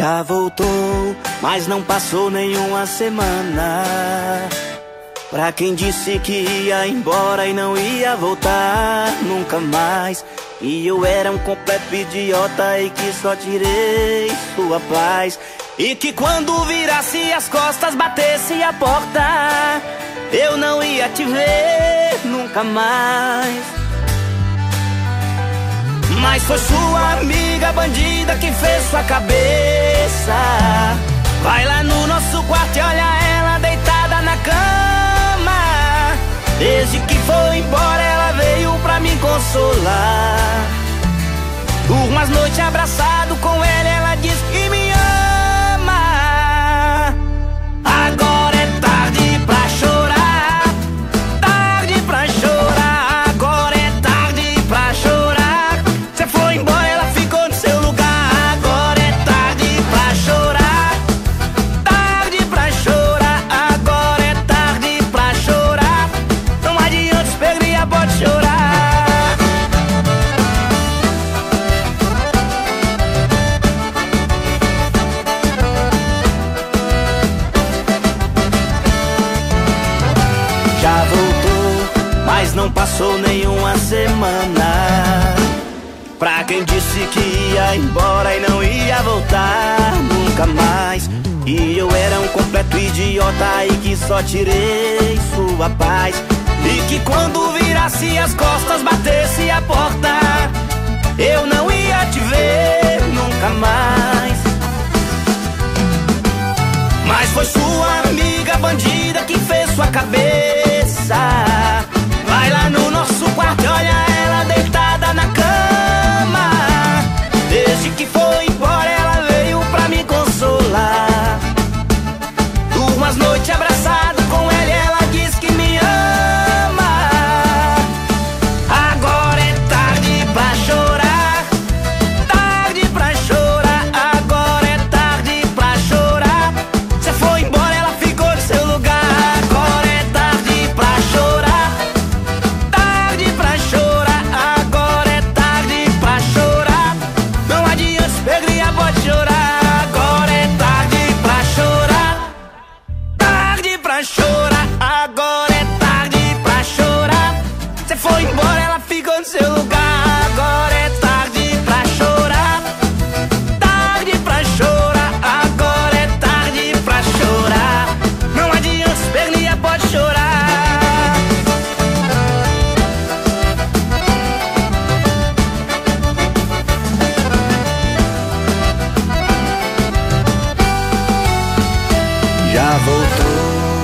Já voltou, mas não passou nenhuma semana. Pra quem disse que ia embora e não ia voltar nunca mais. E eu era um completo idiota e que só tirei sua paz. E que quando virasse as costas, batesse a porta, eu não ia te ver nunca mais. Mas foi sua amiga bandida que fez sua cabeça. Vai lá no nosso quarto e olha ela deitada na cama. Desde que foi embora ela veio pra me consolar. Durmo as noites abraçado com ela diz que me ama. Agora é tarde pra chorar, tarde pra chorar. Agora é tarde pra chorar. Você foi embora, ela ficou no seu lugar. Agora é tarde pra chorar, tarde pra chorar. Agora é tarde pra chorar. Não adianta espernear, pode chorar. Já voltou, mas não passou nenhuma semana. Pra quem disse que ia embora e não ia voltar nunca mais. E eu era um completo idiota e que só tirei sua paz. E que quando virasse as costas, batesse a porta, eu não ia te ver nunca mais. Mas foi sua amiga bandida que fez sua cabeça. Vai lá no nosso quarto e olha ela deitada na cama. Desde que foi embora ela veio pra me consolar. Durmo as noites abraçado com ela e ela diz que me ama. Agora é tarde pra chorar, tarde pra chorar. Agora é tarde pra chorar. Você foi embora, ela ficou no seu lugar. Agora é tarde pra chorar, tarde pra chorar. Agora é tarde pra chorar. Não adianta espernear, pode chorar. Agora é tarde pra chorar, tarde pra chorar. Agora é tarde pra chorar. Você foi embora, ela ficou no seu lugar. Agora é tarde pra chorar, tarde pra chorar. Agora é tarde pra chorar. Não adianta espernear, pode chorar. Já voltou.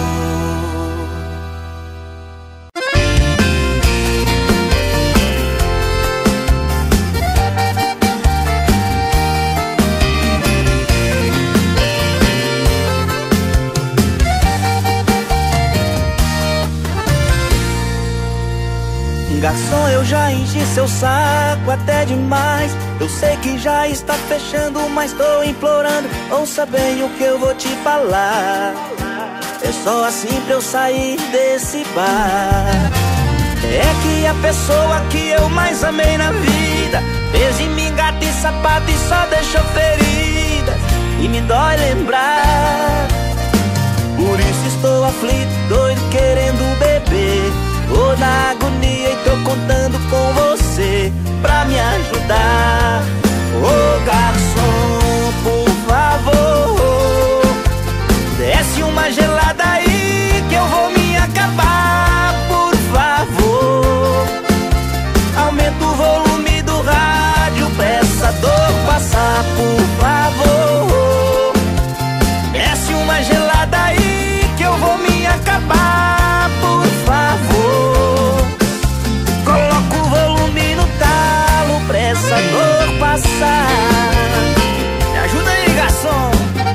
Garçom, eu já enchi seu saco até demais. Eu sei que já está fechando, mas tô implorando. Ouça bem o que eu vou te falar. É só assim pra eu sair desse bar. É que a pessoa que eu mais amei na vida fez de mim gato e sapato e só deixou feridas. E me dói lembrar. Por isso estou aflito, doido, querendo beber. Tô na agonia e tô contando com você pra me ajudar. Ô garçom, por favor, desce uma gelada aí que eu vou me acabar. Por favor, aumenta o volume do rádio pra essa dor passar. Por favor, desce uma gelada aí que eu vou me acabar. Por favor, coloca o volume no talo pra essa dor passar. Me ajuda aí, garçom.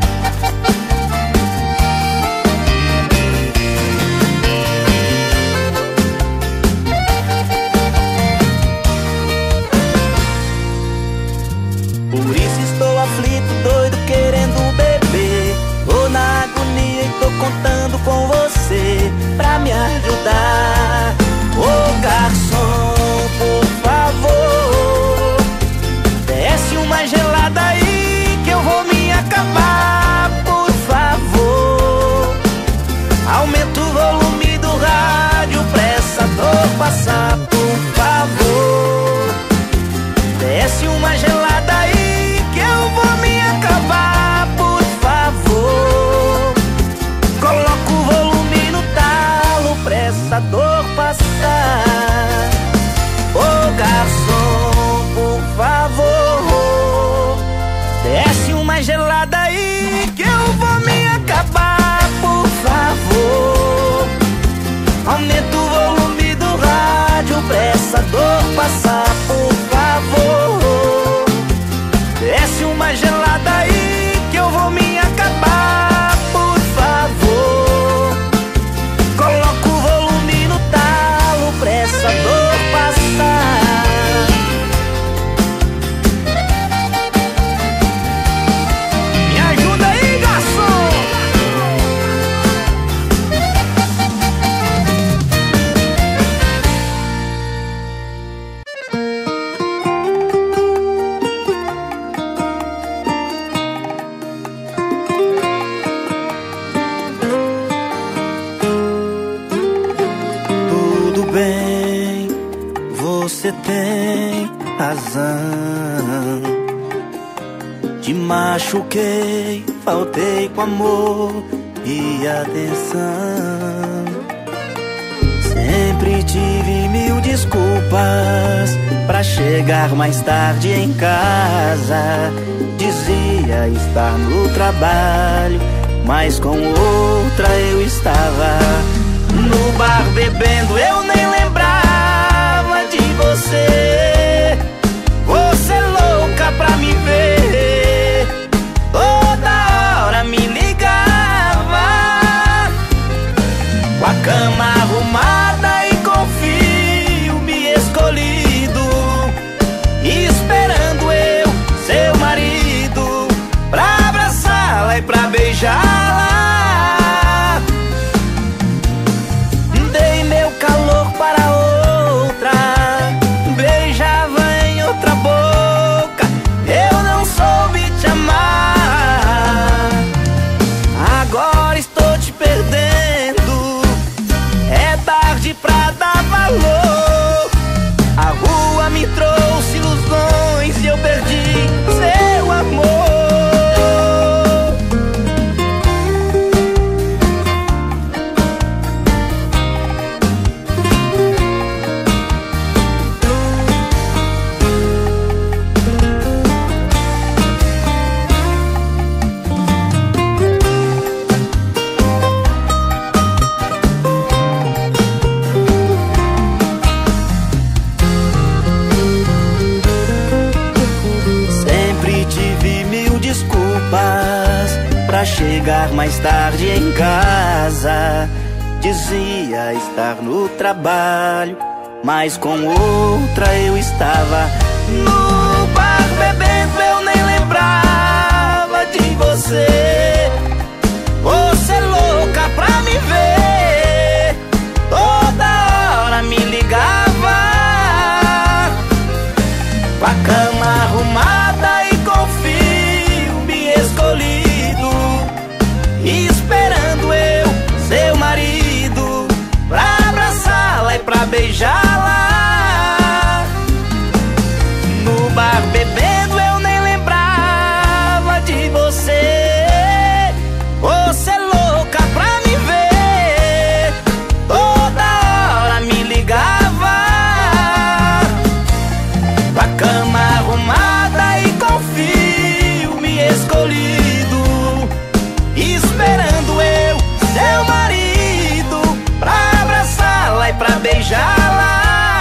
Por isso estou aflito, doido, querendo beber. Tô na agonia e tô contando com você pra me ajudar. Ô garçom, por favor, desce uma gelada aí que eu vou me acabar. tem razão. Te machuquei, faltei com amor e atenção. Sempre tive mil desculpas pra chegar mais tarde em casa. Dizia estar no trabalho, mas com outra eu estava. No bar bebendo, eu nem lembrava de você. Você louca pra me ver, toda hora me ligava, com a cama arrumada e com filme escolhido, esperando eu, seu marido, pra abraçá-la e pra beijá-la. Dei meu calor para outra, beijava em outra boca. Eu não soube te amar, agora estou te perdendo. É tarde pra dar valor. A rua me trouxe ilusões e eu perdi seu amor. Pra chegar mais tarde em casa. Dizia estar no trabalho, mas com outra eu estava. No bar bebendo, eu nem lembrava de você. Você louca pra me ver, toda hora me ligava, com a cama arrumada e com filme escolhido, esperando eu, seu marido, pra abraçá-la e pra beijá-la. No bar bebendo, eu nem lembrava de você. Você louca pra me ver, toda hora me ligava, com a cama arrumada e com filme escolhido, esperando eu, seu marido, pra abraçá-la e pra beijá-la.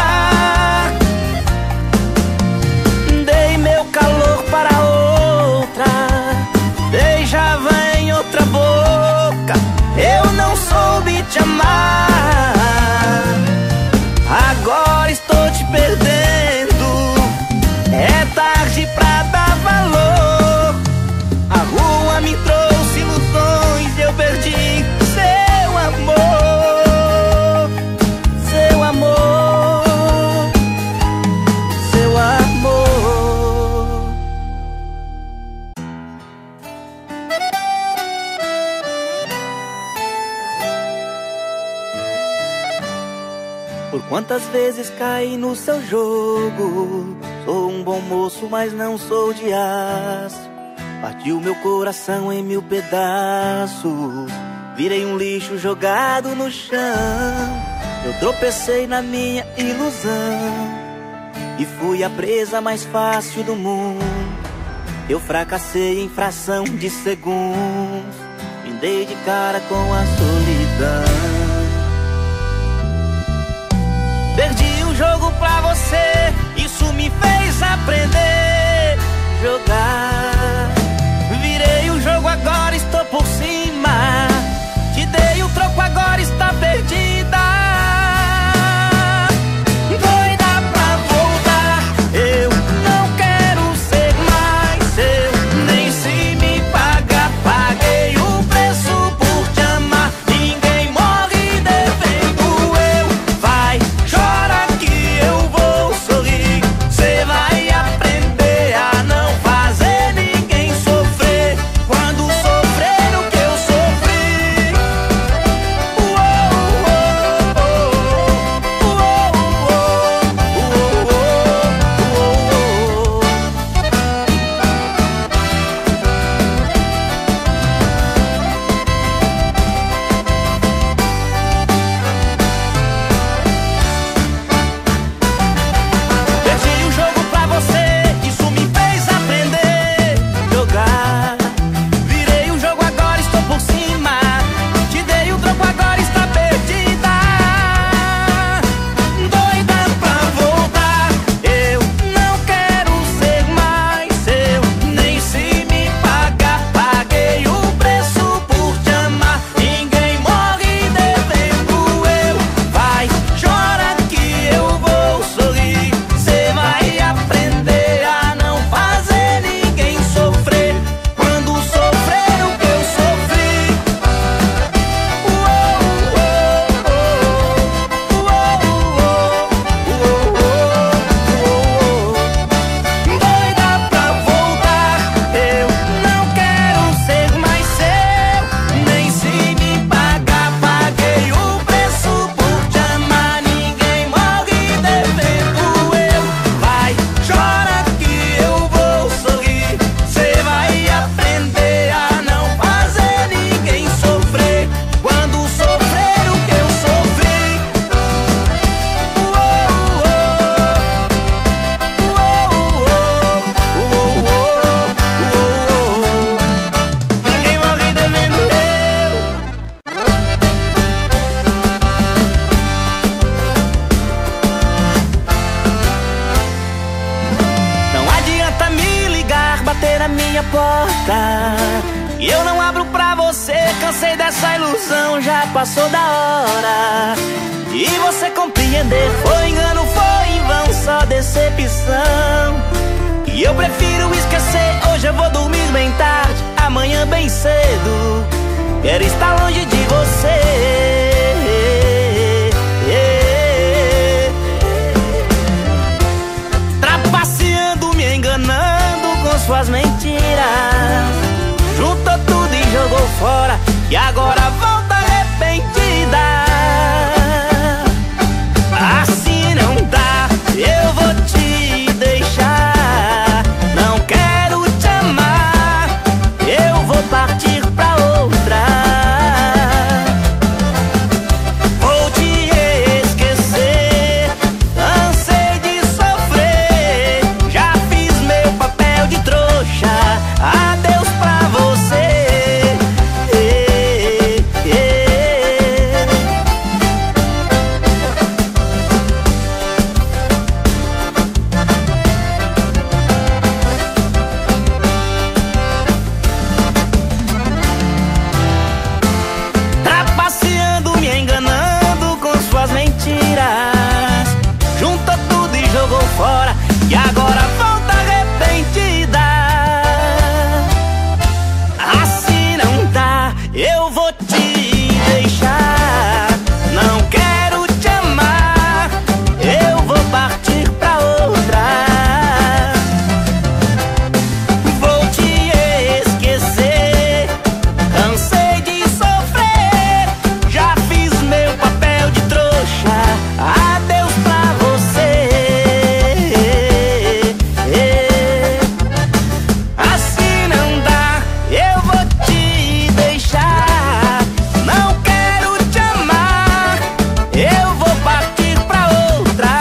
Dei meu calor para outra, beijava em outra boca. Eu não soube te amar, agora estou te perdendo. É tarde pra dar valor. A rua me trouxe ilusões e eu perdi seu amor. Seu amor, seu amor. Por quantas vezes caí no seu jogo? Sou um bom moço, mas não sou de aço. Partiu meu coração em mil pedaços, virei um lixo jogado no chão. Eu tropecei na minha ilusão e fui a presa mais fácil do mundo. Eu fracassei em fração de segundos, me dei de cara com a solidão. Perdi o jogo pra você, isso me fez aprender a jogar. Virei o jogo, agora estou por cima. Te dei o troco, agora está perdida. Doida pra voltar, eu não quero ser mais seu. Nem se me pagar, paguei o preço por te amar. Ninguém morre devendo eu. Vai, chora que eu vou sorrir. Seu minha porta e eu não abro pra você. Cansei dessa ilusão, já passou da hora. E você compreender, foi engano, foi em vão, só decepção. E eu prefiro esquecer, hoje eu vou dormir bem tarde, amanhã bem cedo quero estar longe de você. Trapaceando, me enganando com suas mentiras, juntou tudo e jogou fora, e agora volta arrependida. Assim não dá, eu vou te deixar. Não quero te amar, eu vou partir pra outra. Vou te esquecer, cansei de sofrer, já fiz meu papel de trouxa. Adeus pra você. Trapaceando, me enganando com suas mentiras, juntou tudo e jogou fora, e agora volta arrependida. Assim não dá, eu vou te deixar. Não quero te amar, eu vou partir pra outra. Vou te esquecer, cansei de sofrer, já fiz meu papel de trouxa. Adeus pra você. Assim não dá, eu vou te deixar. Não quero te amar, eu vou partir pra outra.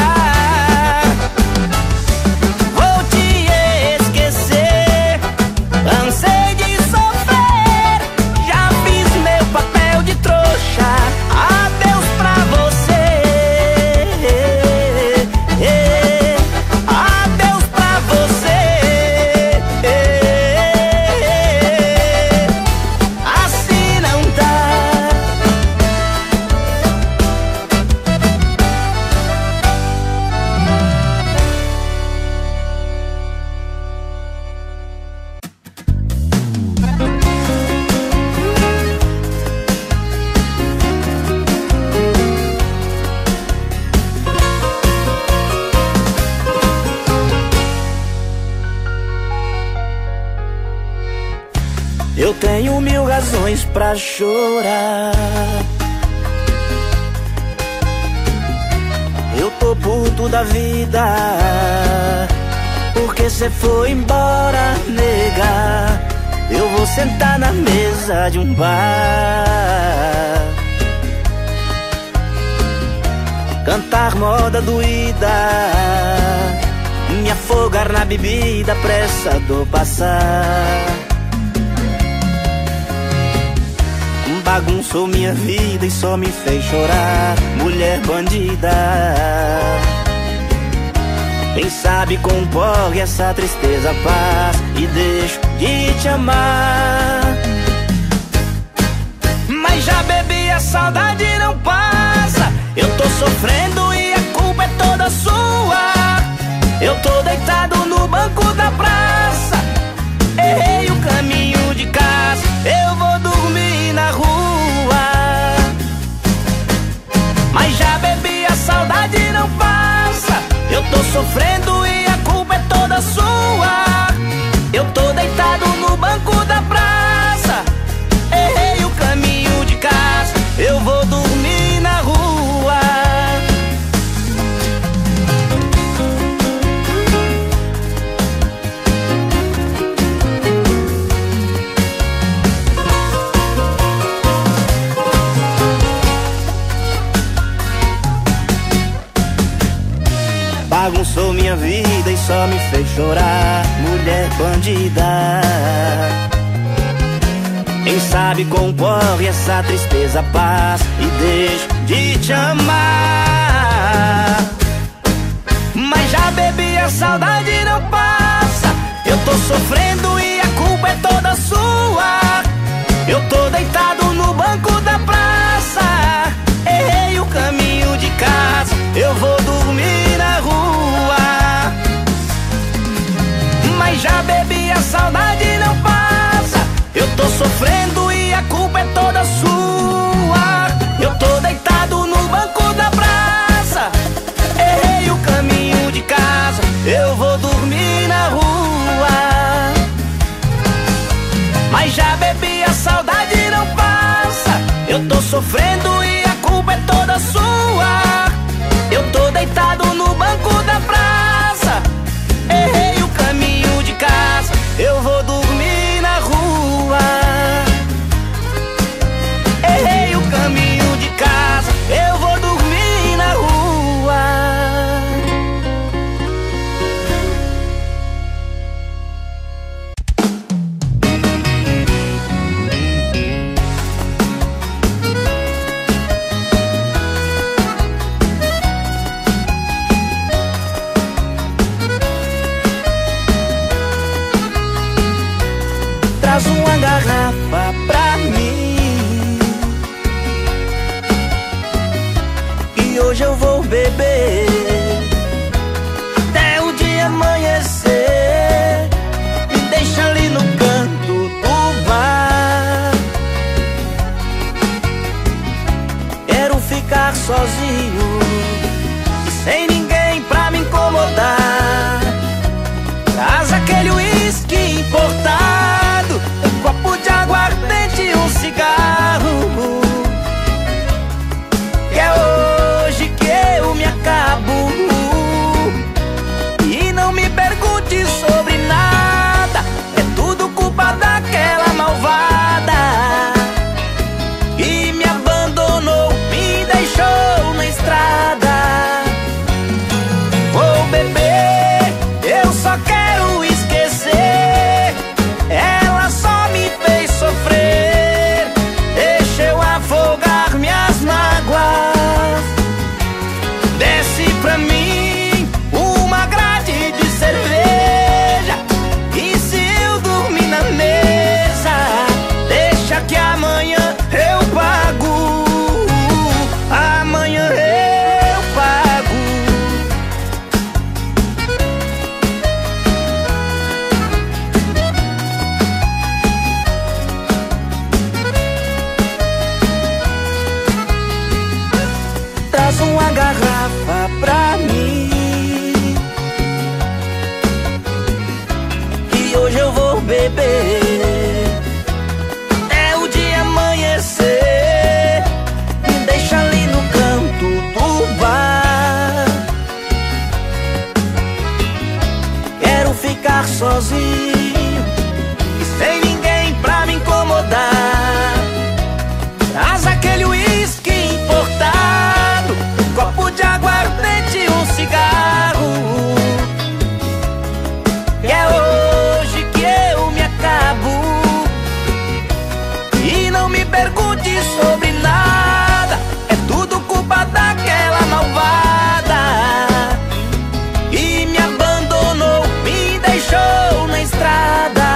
Vou te esquecer, cansei de sofrer, já fiz meu papel de trouxa. Adeus pra você. Adeus pra você. Assim não dá. Eu tenho mil razões pra chorar. Eu tô puto da vida, porque cê foi embora, nega. Eu vou sentar na mesa de um bar, cantar moda doída, me afogar na bebida, pressa do passar. Bagunçou minha vida e só me fez chorar, mulher bandida. Quem sabe comporre essa tristeza, paz, e deixo de te amar. Mas já bebi, a saudade não passa. Eu tô sofrendo e a culpa é toda sua. Eu tô deitado no banco da praça, errei o caminho de casa, eu vou dormir na rua. Mas já bebi, a saudade não passa. Eu tô sofrendo e a culpa é toda sua. Eu tô deitado no banco da praça, errei o caminho de casa, eu vou dormir na rua. Bagunçou minha vida e só me fez chorar, mulher bandida. Quem sabe comporre essa tristeza, paz, e deixo de te amar. Mas já bebi, a saudade não passa. Eu tô sofrendo e culpa é toda sua. Eu tô deitado no banco da praça, errei o caminho de casa, eu vou dormir na rua. Mas já bebi, a saudade não passa. Eu tô sofrendo e a culpa é toda sua. Eu tô deitado no banco da praça, errei o caminho de casa, eu vou dormir na rua. Errei o caminho de casa, eu vou dormir na rua. Traz uma garrafa pra mim, e hoje eu vou beber até o dia amanhecer. Me deixa ali no canto do bar, quero ficar sozinho e sem ninguém pra me incomodar. Traz aquele uísque importado, um copo de aguardente e um cigarro, que é hoje que eu me acabo. E não me pergunte sobre nada, é tudo culpa daquela malvada que me abandonou, me deixou na estrada. Vou beber, eu só quero esquecer, ela só me fez sofrer. Deixa eu afogar minhas mágoas. Desce pra mim uma grade de cerveja, e se eu dormir na mesa, deixa que amanhã eu pago. Amanhã eu pago. Traz uma garrafa pra mim, e hoje eu vou beber até o dia amanhecer. Me deixa ali no canto do bar, quero ficar sozinho e sem ninguém pra me incomodar. Traz aquele uísque importado, um copo de aguardente e um cigarro, que é hoje que eu me acabo. E não me pergunte sobre nada, é tudo culpa daquela malvada que me abandonou, me deixou na estrada.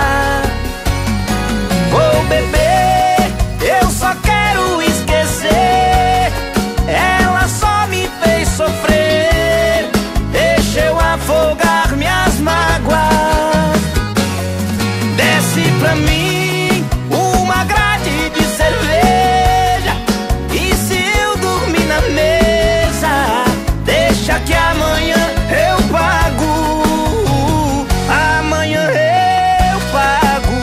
Vou beber, eu só quero esquecer, ela só me fez sofrer. Deixa eu afogar minhas mágoas. Desce pra mim uma grade de cerveja, e se eu dormir na mesa, deixa que amanhã eu pago. Amanhã eu pago.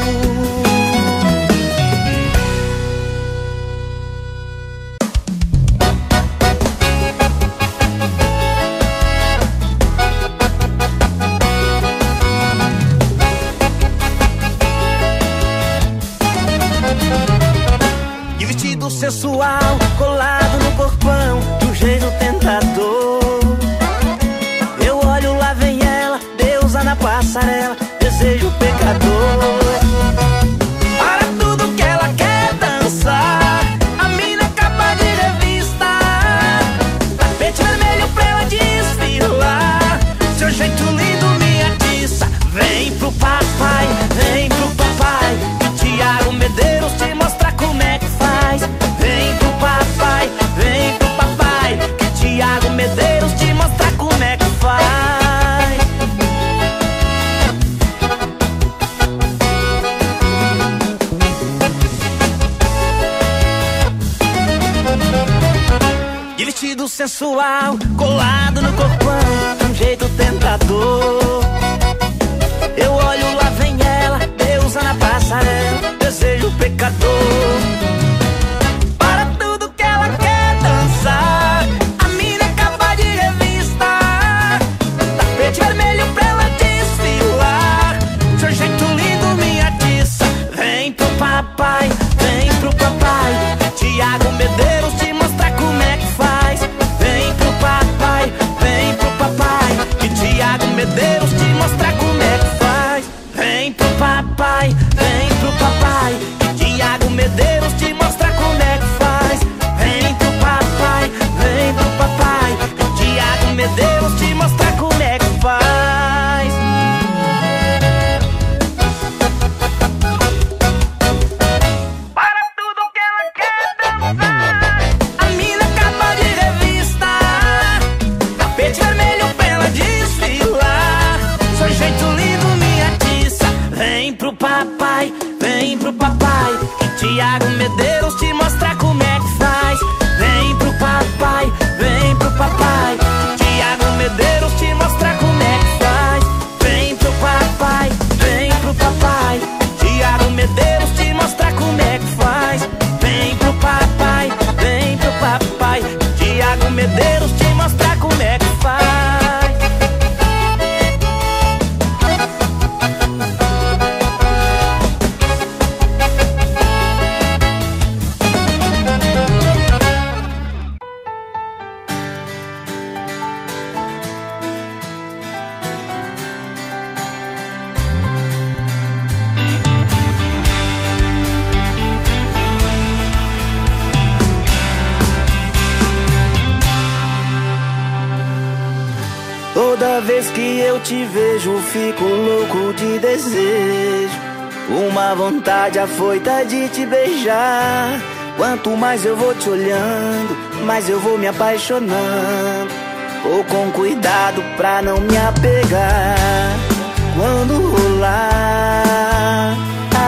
E vestido sensual, colado no corpão, de um jeito tentador. Eu olho, lá vem ela, deusa na passarela, desejo pecador. Para tudo que ela quer dançar, a mina é capa de revista, tapete vermelho pra ela desfilar. Seu jeito lindo me atiça. Vem pro papai, vem pro papai, que Thiago Medeiros te mostra como é que faz. Vem pro papai, que Thiago Medeiros te mostra como é que faz. sensual, colado no corpão, um jeito tentador. Eu olho, lá vem ela, deusa na passarela, desejo pecador. Para tudo que ela quer dançar, a mina é capa de revista, tapete vermelho pra ela desfilar. Seu jeito lindo me atiça. Vem pro papai, vem pro papai, Thiago Medeiros te mostrar como é que faz. Vem pro papai, que Thiago Medeiros te mostrar como é que faz. Vem pro papai, que Thiago Medeiros te mostrar como é que faz. Vem pro papai, que Thiago Medeiros te mostrar como é que faz. Para tudo que ela quer dançar, a mina é capa de revista, tapete vermelho pra ela desfilar. Seu jeito lindo me atiça. Vem pro papai, que Thiago Medeiros te mostrar como é que faz. Vem pro papai, que Thiago Medeiros te mostrar como é que faz. Vem pro papai, que Thiago Medeiros te mostrar como é que faz. Vem pro papai, que Thiago Medeiros te mostrar como é que faz. Toda vez que eu te vejo, fico louco de desejo. Uma vontade afoita de te beijar. Quanto mais eu vou te olhando, mais eu vou me apaixonando. Vou com cuidado pra não me apegar. Quando rolar,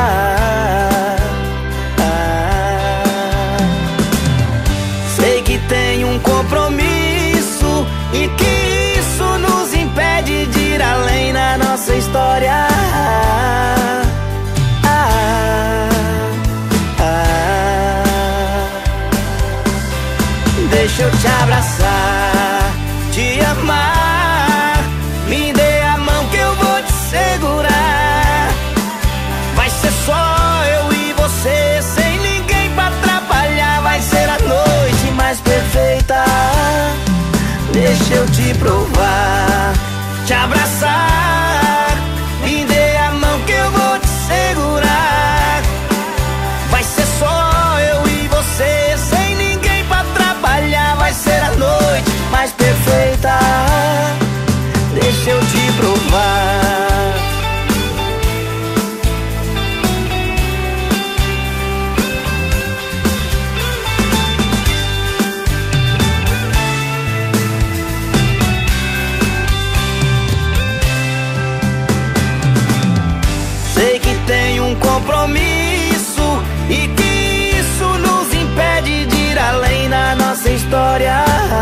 sei que tem um compromisso e que isso nos impede de ir além na nossa história. Deixa eu te abraçar, te amar, me dê a mão que eu vou te segurar. Vai ser só eu e você, sem ninguém pra atrapalhar. Vai ser a noite mais perfeita. Deixa eu te provar, te abraçar, me dê a mão que eu vou te segurar. Vai ser só eu e você, sem ninguém pra atrapalhar. Vai ser a noite mais perfeita. Deixa eu te provar. Sei que tem um compromisso e que isso nos impede de ir além na nossa história.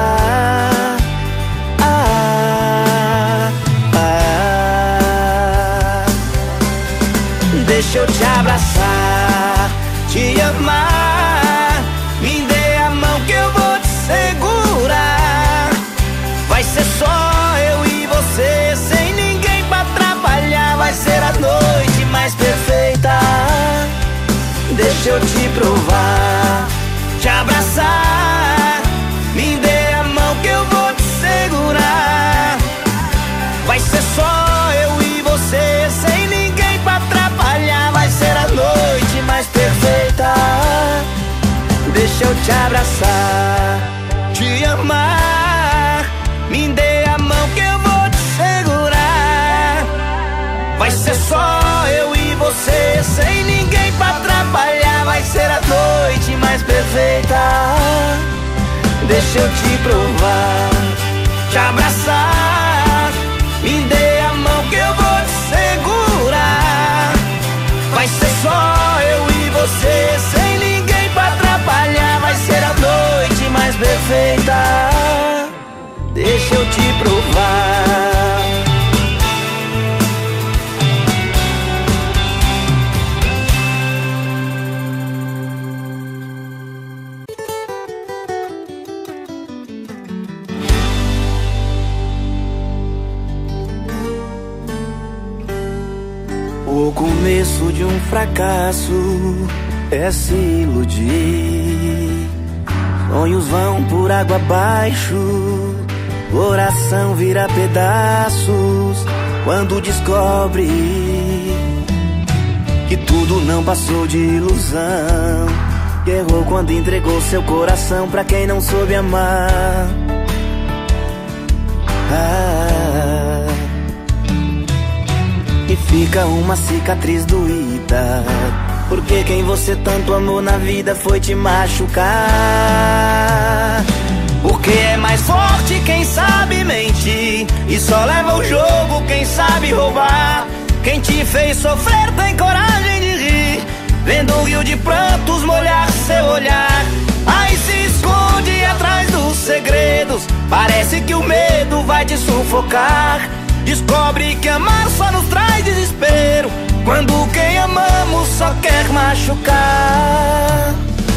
Deixa eu te abraçar, te amar, me dê a mão que eu vou te segurar. Vai ser só eu e você, sem ninguém pra atrapalhar. Vai ser a noite mais perfeita. Deixa eu te provar, te abraçar, me dê a mão que eu vou te segurar. Vai ser só eu e você, sem ninguém pra atrapalhar. Vai ser a noite mais perfeita. Deixa eu te abraçar, te amar, me dê a mão que eu vou te segurar. Vai ser só eu e você, sem ninguém pra atrapalhar. Vai ser a noite mais perfeita. Deixa eu te provar, te abraçar, me dê a mão que eu vou te segurar. Vai ser só eu e você, sem ninguém pra atrapalhar. Vai ser a noite mais perfeita. deixa eu te provar. O começo de um fracasso é se iludir. Sonhos vão por água abaixo, coração vira pedaços quando descobre que tudo não passou de ilusão. Que errou quando entregou seu coração pra quem não soube amar. E fica uma cicatriz doída, porque quem você tanto amou na vida foi te machucar. Porque é mais forte quem sabe mentir, e só leva o jogo quem sabe roubar. Quem te fez sofrer tem coragem de rir, vendo um rio de prantos molhar seu olhar. Aí se esconde atrás dos segredos, parece que o medo vai te sufocar. Descobre que amar só nos traz desespero, quando quem amamos só quer machucar.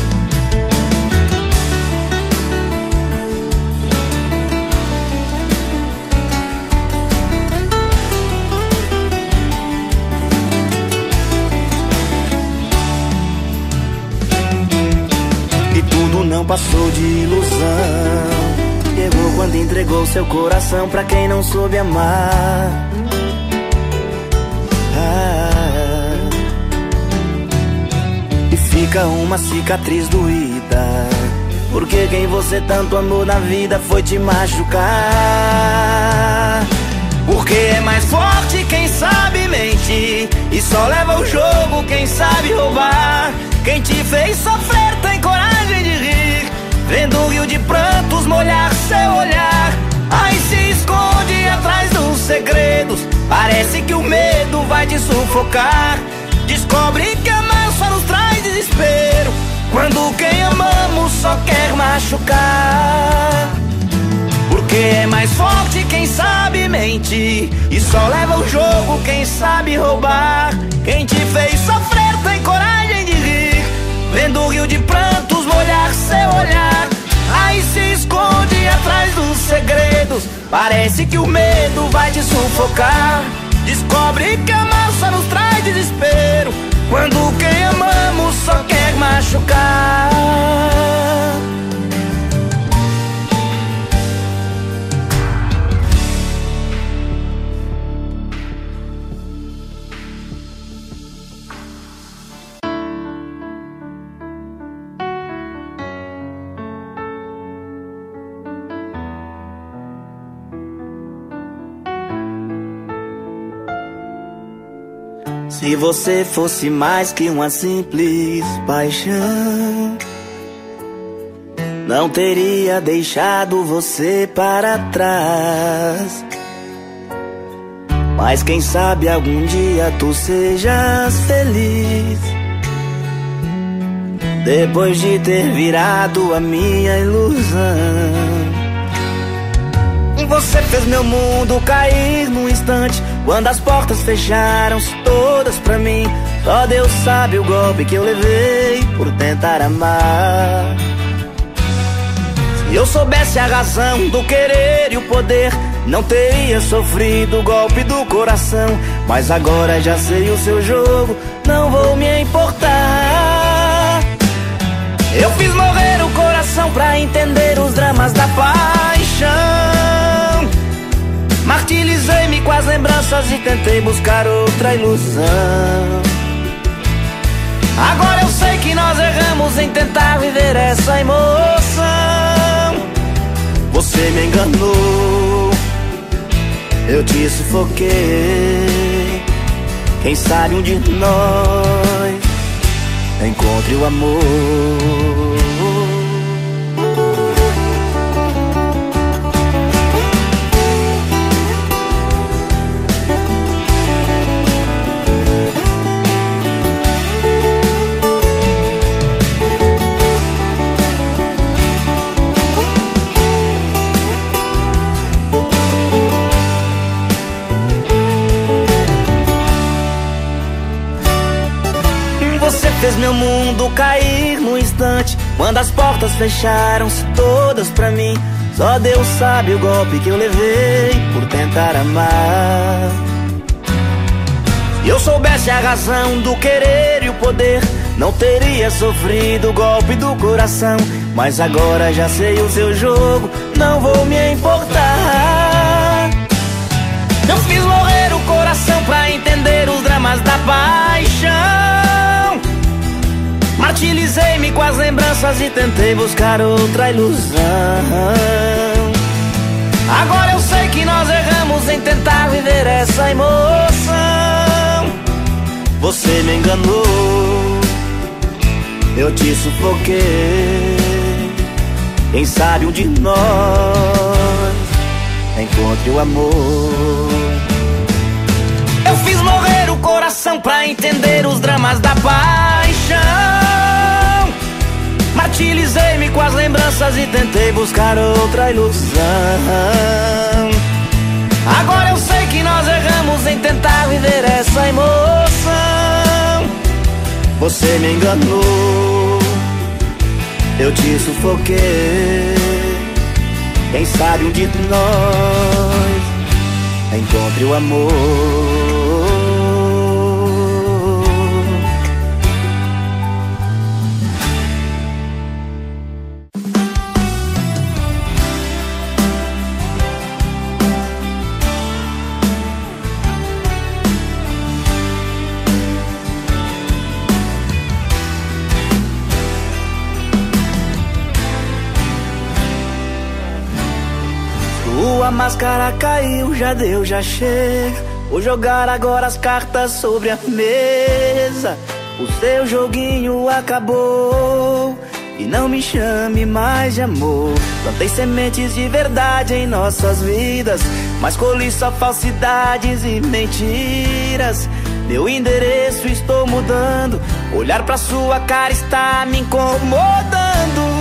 E tudo não passou de ilusão. Errou quando entregou seu coração pra quem não soube amar. E fica uma cicatriz doída, porque quem você tanto amou na vida foi te machucar. Porque é mais forte quem sabe mentir, e só leva o jogo quem sabe roubar. Quem te fez sofrer tem coragem de rir, vendo um rio de prantos molhar seu olhar. Aí se esconde atrás dos segredos, parece que o medo vai te sufocar. Descobre que amar só nos traz desespero, quando quem amamos só quer machucar. Porque é mais forte quem sabe mentir, e só leva o jogo quem sabe roubar. Quem te fez sofrer tem coragem de rir, vendo um rio de prantos molhar seu olhar. Aí se esconde atrás dos segredos, parece que o medo vai te sufocar. Descobre que amar só nos traz desespero, quando quem amamos só quer machucar. Se você fosse mais que uma simples paixão, não teria deixado você para trás. Mas quem sabe algum dia tu sejas feliz, depois de ter virado a minha ilusão. Você fez meu mundo cair num instante, quando as portas fecharam-se todas pra mim. Só Deus sabe o golpe que eu levei por tentar amar. Se eu soubesse a razão do querer e o poder, não teria sofrido o golpe do coração. Mas agora já sei o seu jogo, não vou me importar. Eu fiz morrer o coração pra entender os dramas da paixão. Martirizei-me com as lembranças e tentei buscar outra ilusão. Agora eu sei que nós erramos em tentar viver essa emoção. Você me enganou, eu te sufoquei. Quem sabe um de nós encontre o amor. fez meu mundo cair num instante, quando as portas fecharam-se todas pra mim. Só Deus sabe o golpe que eu levei por tentar amar. Se eu soubesse a razão do querer e o poder, não teria sofrido o golpe do coração. Mas agora já sei o seu jogo, não vou me importar. Eu fiz morrer o coração pra entender os dramas da paixão. Martirizei-me com as lembranças e tentei buscar outra ilusão. Agora eu sei que nós erramos em tentar viver essa emoção. Você me enganou, eu te sufoquei. Quem sabe um de nós encontre o amor. Eu fiz morrer o coração pra entender os dramas da paixão. Martirizei-me com as lembranças e tentei buscar outra ilusão. Agora eu sei que nós erramos em tentar viver essa emoção. Você me enganou, eu te sufoquei. Quem sabe um de nós encontre o amor. Sua máscara caiu, já deu, já chega. Vou jogar agora as cartas sobre a mesa. O seu joguinho acabou e não me chame mais de amor. Plantei sementes de verdade em nossas vidas, mas colhi só falsidades e mentiras. Meu endereço estou mudando, olhar pra sua cara está me incomodando.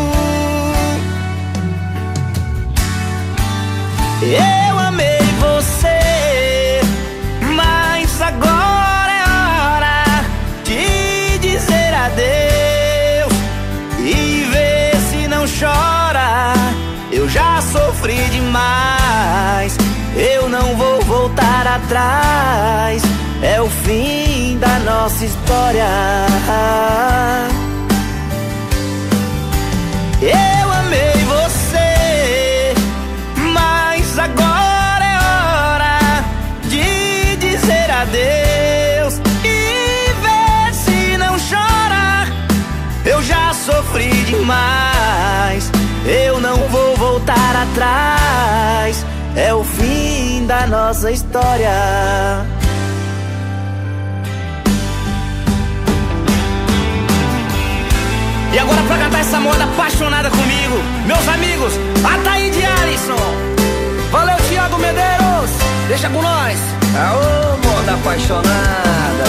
Eu amei você, mas agora é hora de dizer adeus e ver se não chora. Eu já sofri demais, eu não vou voltar atrás. É o fim da nossa história. Eu amei você, mas agora é hora de dizer adeus e ver se não chora. Eu já sofri demais, eu não vou voltar atrás. É o fim da nossa história. E agora pra cantar essa moda apaixonada comigo, meus amigos, Ataíde Alisson. Valeu, Thiago Medeiros, deixa com nós. Aô, moda apaixonada.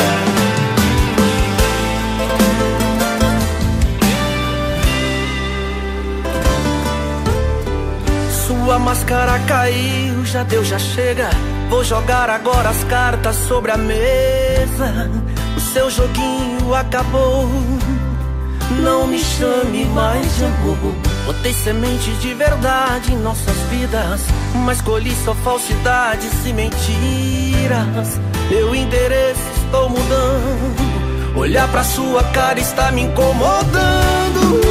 Sua máscara caiu, já deu, já chega. Vou jogar agora as cartas sobre a mesa. O seu joguinho acabou, não me chame mais de amor. Botei sementes de verdade em nossas vidas, mas colhi só falsidades e mentiras. Meu endereço estou mudando, olhar pra sua cara está me incomodando.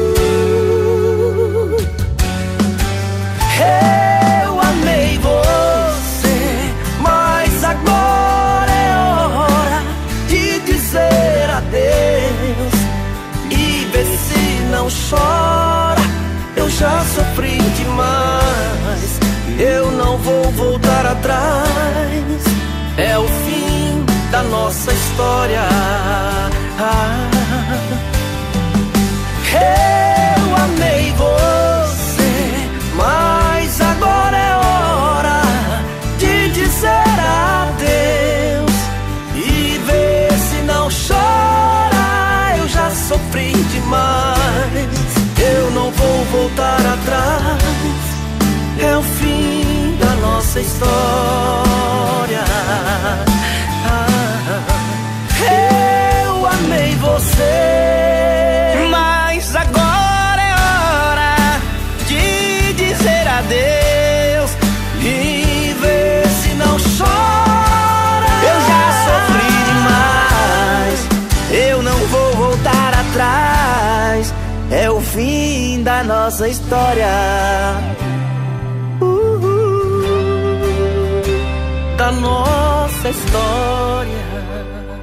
Eu amei você, mas agora é hora de dizer adeus e ver se não chora. Eu já sofri demais, eu não vou voltar atrás. É o fim da nossa história. Eu amei você, mas agora é hora de dizer adeus e ver se não chora. Eu já sofri demais, eu não vou voltar atrás. É o fim da nossa história. Eu amei você, fim da nossa história. Da nossa história.